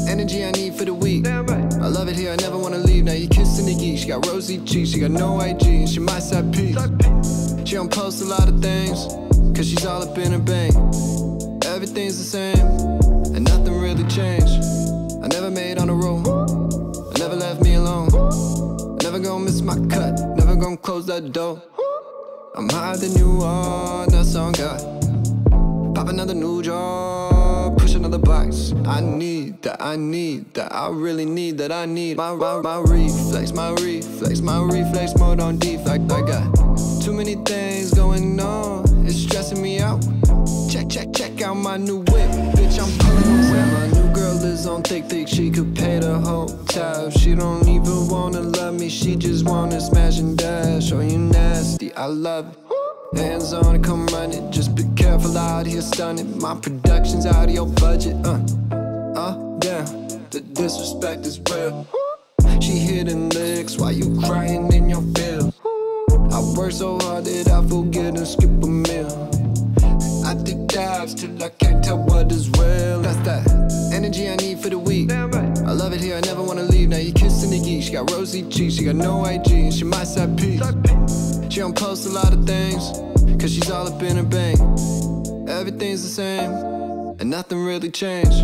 energy I need for the week. I love it here, I never wanna leave. Now you kissing the geek. She got rosy cheeks, she got no IG, and she my side piece. She don't post a lot of things, cause she's all up in her bank. Everything's the same, and nothing really changed. I never made on the road, I never left me alone. I never gonna miss my cut, never gonna close that door. I'm higher than you are, that's on God. Pop another new job, push another box. I need that, I really need that. I need my reflex, my reflex mode on defect. I got too many things going on, it's stressing me out. Check out my new whip, bitch, I'm pulling on whip. My new girl is on thick, she could pay the hotel. She don't even wanna love me, she just wanna smash and dash. Oh, you nasty, I love it. Hands on it, come run it. Just be careful out here, stunning. My production's out of your budget. Damn, the disrespect is real. She hitting licks while you crying in your feels. I work so hard that I forget and skip a meal. I do dabs till I can't tell what is real. That's that energy I need for the week. I love it here, I never wanna leave. Now you kissing the geek. She got rosy cheeks, she got no IG, and she my side piece. She don't post a lot of things, cause she's all up in her bank. Everything's the same, and nothing really changed.